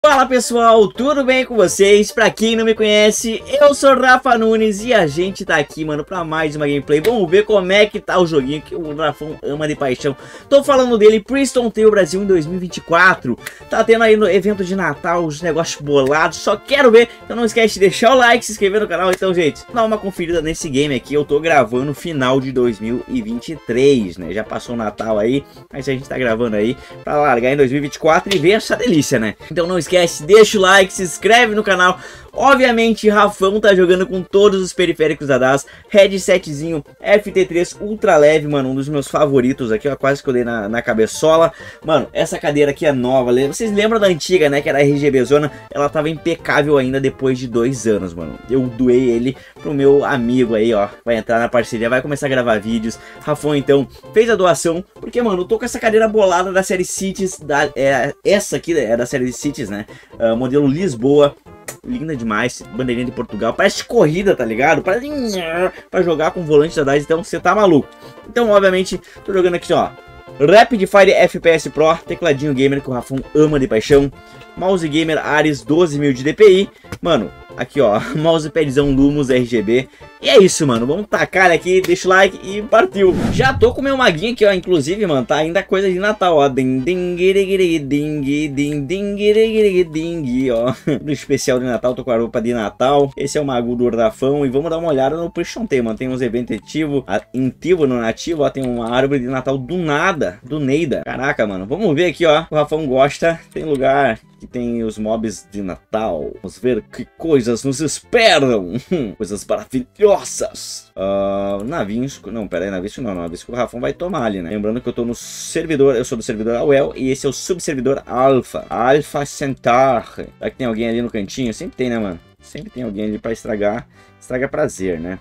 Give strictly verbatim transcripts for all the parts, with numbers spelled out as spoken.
Fala pessoal, tudo bem com vocês? Pra quem não me conhece, eu sou Rafa Nunes e a gente tá aqui, mano, pra mais uma gameplay. Vamos ver como é que tá o joguinho que o Rafão ama de paixão. Tô falando dele, Priston Tale Brasil em dois mil e vinte e quatro. Tá tendo aí no evento de Natal os negócios bolados, só quero ver. Então não esquece de deixar o like, se inscrever no canal. Então, gente, dá uma conferida nesse game aqui. Eu tô gravando no final de dois mil e vinte e três, né? Já passou o Natal aí, mas a gente tá gravando aí pra largar em dois mil e vinte e quatro e ver essa delícia, né? Então não esquece. Esquece, deixa o like, se inscreve no canal. Obviamente, Rafão tá jogando com todos os periféricos da D A S. Headsetzinho F T três ultra leve, mano, um dos meus favoritos aqui, ó, quase que eu dei na, na cabeçola. Mano, essa cadeira aqui é nova, vocês lembram da antiga, né, que era a R G B Zona? Ela tava impecável ainda depois de dois anos, mano. Eu doei ele pro meu amigo aí, ó, vai entrar na parceria, vai começar a gravar vídeos. Rafão, então, fez a doação, porque, mano, eu tô com essa cadeira bolada da série Cities, da, é, essa aqui é da série Cities, né, uh, modelo Lisboa. Linda demais, bandeirinha de Portugal, parece corrida, tá ligado? Para pra jogar com volante da D A S, então você tá maluco. Então, obviamente, tô jogando aqui, ó, Rapid Fire F P S Pro, tecladinho gamer que o Rafão ama de paixão, mouse gamer Ares doze mil de D P I, mano, aqui ó, mousepadzão Lumos R G B. E é isso, mano, vamos tacar aqui, deixa o like e partiu. Já tô com meu maguinho aqui, ó, inclusive, mano, tá ainda coisa de Natal, ó, ding ding ding ding ding ding ding, ó, no especial de Natal, tô com a roupa de Natal. Esse é o mago do Rafão e vamos dar uma olhada no Priston Tale, mano, tem uns eventos ativos, ativo no nativo, ó, tem uma árvore de Natal do nada, do Neida. Caraca, mano, vamos ver aqui, ó, o Rafão gosta, tem lugar que tem os mobs de Natal. Vamos ver que coisas nos esperam. Coisas maravilhosas. Uh, navinhos. Não, pera aí, navinho não. Navinho que o Rafão vai tomar ali, né? Lembrando que eu tô no servidor. Eu sou do servidor A U E L e esse é o subservidor Alpha. Alpha Centaur. Será que tem alguém ali no cantinho? Sempre tem, né, mano? Sempre tem alguém ali pra estragar. Estraga prazer, né?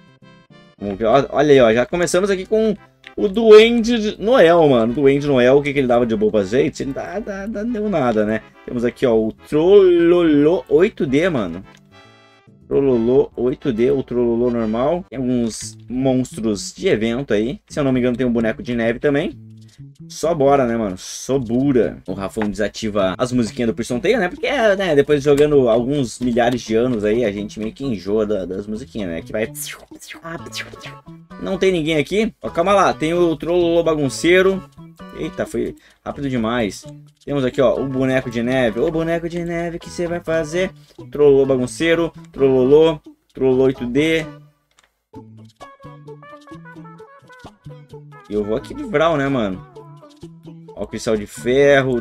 Vamos ver. Olha aí, ó. Já começamos aqui com o Duende Noel, mano. O Duende Noel, o que, que ele dava de boa pra gente? Ele dá, dá, dá, deu nada, né? Temos aqui, ó, o Trololo oito D, mano. Trololo oito D, o Trololo normal. Tem alguns monstros de evento aí. Se eu não me engano, tem um boneco de neve também. Só bora, né, mano? Só bura. O Rafão desativa as musiquinhas do Priston Tale, né? Porque, né, depois jogando alguns milhares de anos aí, a gente meio que enjoa da, das musiquinhas, né? Que vai... Não tem ninguém aqui. Ó, calma lá. Tem o Trololo bagunceiro. Eita, foi rápido demais. Temos aqui, ó, o boneco de neve. O boneco de neve que você vai fazer. Trololo bagunceiro. Trololo. Trololo oito D. E eu vou aqui de Vral, né, mano? Ó, o cristal de ferro.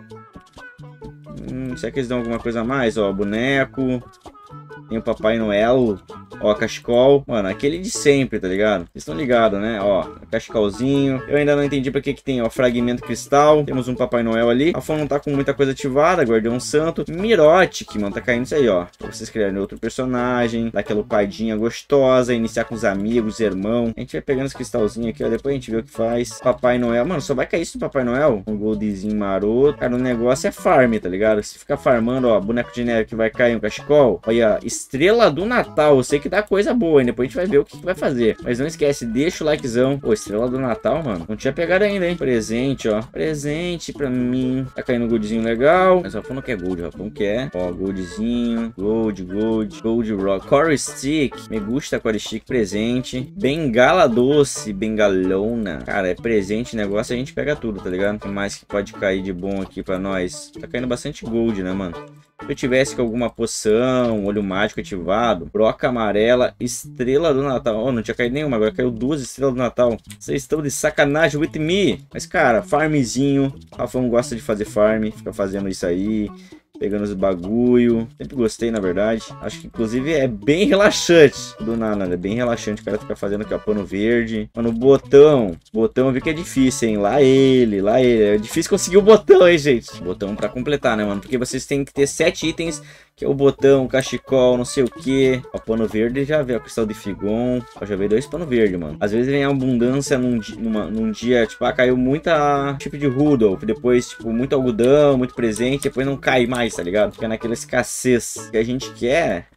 Hum, será que eles dão alguma coisa a mais? Ó, boneco. Tem o Papai Noel. Ó, cachecol. Mano, aquele de sempre, tá ligado? Vocês estão ligados, né? Ó, cachecolzinho. Eu ainda não entendi pra que que tem, ó, fragmento cristal. Temos um Papai Noel ali. A Fon não tá com muita coisa ativada. Guardião Santo. Mirotic, mano. Tá caindo isso aí, ó. Pra vocês criarem outro personagem. Dar aquela upadinha gostosa. Iniciar com os amigos, irmão. A gente vai pegando esse cristalzinho aqui, ó. Depois a gente vê o que faz. Papai Noel. Mano, só vai cair isso no Papai Noel. Um goldzinho maroto. Cara, o negócio é farm, tá ligado? Se ficar farmando, ó, boneco de neve que vai cair um cachecol. Olha, Estrela do Natal. Eu sei que dá coisa boa, hein? Depois a gente vai ver o que, que vai fazer. Mas não esquece, deixa o likezão. Pô, Estrela do Natal, mano. Não tinha pegado ainda, hein? Presente, ó. Presente pra mim. Tá caindo um goldzinho legal. Mas o Rafão não quer gold, o Rafão quer. Ó, goldzinho. Gold, gold. Gold rock. Core stick. Me gusta core stick. Presente. Bengala doce. Bengalona. Cara, é presente negócio. A gente pega tudo, tá ligado? O que mais que pode cair de bom aqui pra nós? Tá caindo bastante gold, né, mano? Se eu tivesse com alguma poção, olho mágico ativado, broca amarela, estrela do Natal. Oh, não tinha caído nenhuma, agora caiu duas estrelas do Natal. Vocês estão de sacanagem with me. Mas, cara, farmzinho. O Rafão gosta de fazer farm, fica fazendo isso aí. Pegando os bagulho. Sempre gostei, na verdade. Acho que, inclusive, é bem relaxante. Do nada, é bem relaxante. O cara fica fazendo aqui, ó, pano verde. Mano, o botão. Botão eu vi que é difícil, hein? Lá ele, lá ele. É difícil conseguir o botão, hein, gente? Botão pra completar, né, mano? Porque vocês têm que ter sete itens. Que é o botão, o cachecol, não sei o que. O pano verde já veio, o cristal de Figon. Ó, já veio dois pano verde, mano. Às vezes vem a abundância num, numa, num dia, tipo, ah, caiu muita tipo de Rudolph. Depois, tipo, muito algodão, muito presente. Depois não cai mais, tá ligado? Fica naquela escassez. O que a gente quer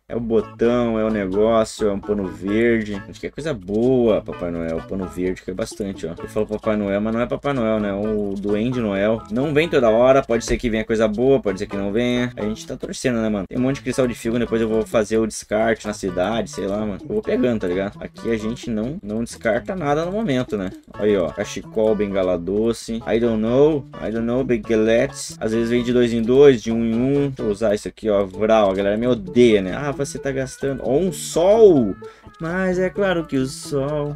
É o botão, é o negócio, é um pano verde. Acho que é coisa boa, Papai Noel. O pano verde que é bastante, ó. Eu falo Papai Noel, mas não é Papai Noel, né? O Duende Noel. Não vem toda hora, pode ser que venha coisa boa, pode ser que não venha. A gente tá torcendo, né, mano? Tem um monte de cristal de figo, depois eu vou fazer o descarte na cidade, sei lá, mano. Eu vou pegando, tá ligado? Aqui a gente não, não descarta nada no momento, né? Olha aí, ó. Cachecol, bengala doce. I don't know. I don't know, Bengalettes. Às vezes vem de dois em dois, de um em um. Deixa eu usar isso aqui, ó. Vral. A galera me odeia, né? Ah, você tá gastando. Ó, um sol. Mas é claro que o sol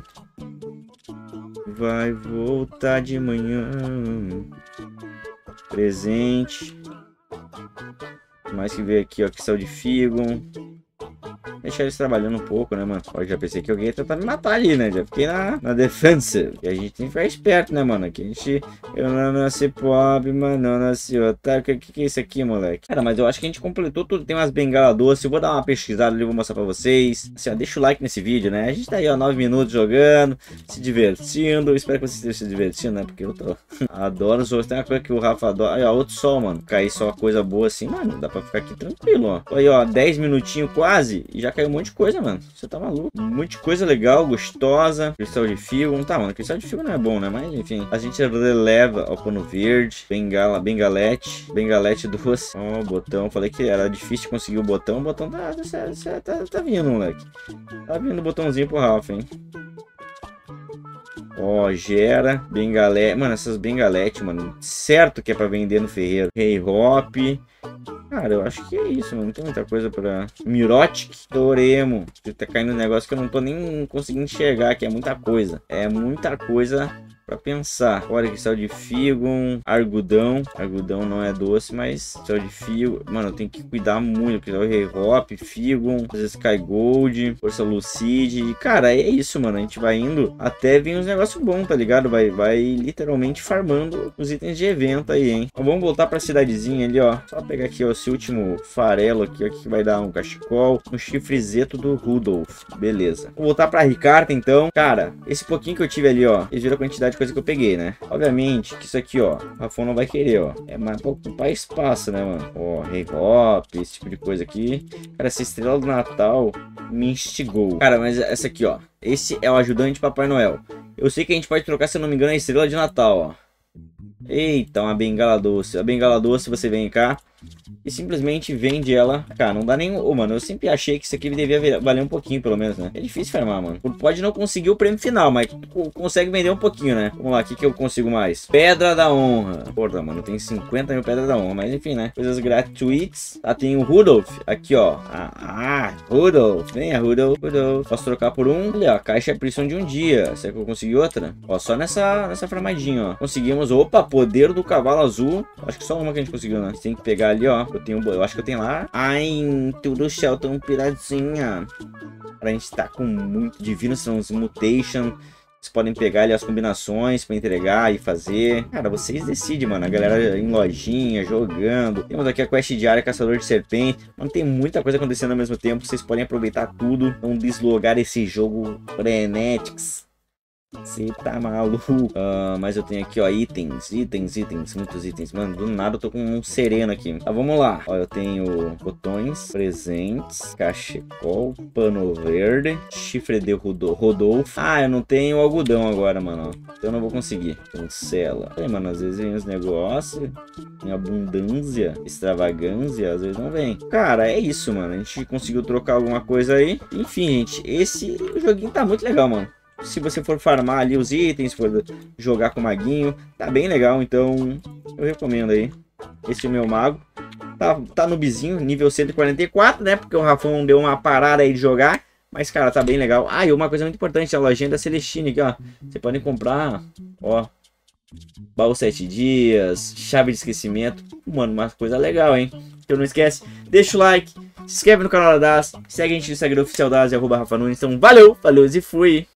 vai voltar de manhã. Presente. Mais que veio aqui, ó. Cristal de figo. Deixar eles trabalhando um pouco, né, mano? Ó, já pensei que alguém ia tentar me matar ali, né? Já fiquei na, na defensa. E a gente tem que ficar esperto, né, mano? Aqui a gente... Eu não nasci pobre, mas não nasci otário. O que, que, que é isso aqui, moleque? Cara, mas eu acho que a gente completou tudo. Tem umas bengalas doces. Eu vou dar uma pesquisada ali, vou mostrar pra vocês. Assim, ó, deixa o like nesse vídeo, né? A gente tá aí, ó, nove minutos jogando, se divertindo. Espero que vocês estejam se divertindo, né? Porque eu tô... Adoro os jogos. Tem uma coisa que o Rafa adora. Aí, ó, outro sol, mano. Cair só coisa boa assim, mano. Dá pra ficar aqui tranquilo, ó. Aí, ó, dez minutinhos quase. E já caiu um monte de coisa, mano. Você tá maluco. Um monte de coisa legal, gostosa. Cristal de figo. Não tá, mano. Cristal de figo não é bom, né? Mas, enfim. A gente releva ao pano verde. Bengala, bengalete. Bengalete doce. Ó, o botão. Falei que era difícil conseguir o botão. O botão tá, tá, tá, tá vindo, moleque. Tá vindo o botãozinho pro Rafa, hein? Ó, gera, bengalete. Mano, essas bengaletes, mano. Certo que é pra vender no ferreiro. Hey Hop. Cara, eu acho que é isso, mano. Não tem muita coisa pra... Mirotic, Doremo. Tá caindo um negócio que eu não tô nem conseguindo enxergar, que é muita coisa. É muita coisa pra pensar. Olha, cristal de figo, argudão. Argudão não é doce, mas cristal de figo. Mano, eu tenho que cuidar muito. Cristal de hop, figo, Sky Gold, força lucide. Cara, é isso, mano. A gente vai indo até vir uns negócios bons, tá ligado? Vai, vai literalmente farmando os itens de evento aí, hein? Então, vamos voltar pra cidadezinha ali, ó. Só pegar aqui, ó, esse último farelo aqui, ó, que vai dar um cachecol, um chifrezeto do Rudolph. Beleza. Vou voltar pra Ricarta, então. Cara, esse pouquinho que eu tive ali, ó, vocês viram a quantidade de coisa que eu peguei, né? Obviamente que isso aqui, ó, o Rafão não vai querer, ó. É mais pra ocupar espaço, né, mano? Ó, Hey Hop, esse tipo de coisa aqui. Cara, essa estrela do Natal me instigou. Cara, mas essa aqui, ó. Esse é o ajudante de Papai Noel. Eu sei que a gente pode trocar, se eu não me engano, a estrela de Natal, ó. Eita, uma bengala doce. A bengala doce, você vem cá e simplesmente vende ela. Cara, não dá nem... Ô, mano, eu sempre achei que isso aqui devia valer um pouquinho, pelo menos, né? É difícil farmar, mano. Pode não conseguir o prêmio final, mas consegue vender um pouquinho, né? Vamos lá, o que, que eu consigo mais? Pedra da Honra. Porra, mano, tem cinquenta mil Pedra da Honra, mas enfim, né? Coisas gratuitas. Ah, tem o Rudolph. Aqui, ó. Ah, ah Rudolph. Venha, Rudolph. Rudolph. Posso trocar por um? Ali, ó. Caixa é prisão de um dia. Será que eu consegui outra? Ó, só nessa, nessa farmadinha, ó. Conseguimos. Opa, poder do cavalo azul. Acho que só uma que a gente conseguiu, né? Tem que pegar ali, ó. Eu tenho, eu acho que eu tenho lá. Ai, tudo Shelton piradinha. A gente tá com muito divino, são os mutation. Vocês podem pegar ali as combinações pra entregar e fazer. Cara, vocês decidem, mano. A galera em lojinha, jogando. Temos aqui a quest diária, Caçador de Serpente. Mano, tem muita coisa acontecendo ao mesmo tempo. Vocês podem aproveitar tudo. Não deslogar esse jogo Frenetics. Você tá maluco. Uh, mas eu tenho aqui, ó, itens, itens, itens, muitos itens. Mano, do nada eu tô com um sereno aqui. Tá, vamos lá. Ó, eu tenho botões, presentes, cachecol, pano verde, chifre de Rodolfo. Ah, eu não tenho algodão agora, mano. Então eu não vou conseguir. Cancela. Aí, mano, às vezes vem os negócios em abundância, extravagância, às vezes não vem. Cara, é isso, mano. A gente conseguiu trocar alguma coisa aí. Enfim, gente, esse joguinho tá muito legal, mano. Se você for farmar ali os itens, for jogar com o maguinho, tá bem legal, então eu recomendo aí. Esse é o meu mago. Tá, tá no bizinho, nível cento e quarenta e quatro, né? Porque o Rafão deu uma parada aí de jogar. Mas, cara, tá bem legal. Ah, e uma coisa muito importante, a lojinha da Celestine aqui, ó. Você pode comprar, ó, baú sete dias, chave de esquecimento. Mano, uma coisa legal, hein? Então não esquece, deixa o like, se inscreve no canal da D A S, segue a gente no Instagram oficial da D A S, arroba Rafa Nunes. Então valeu, valeu e fui!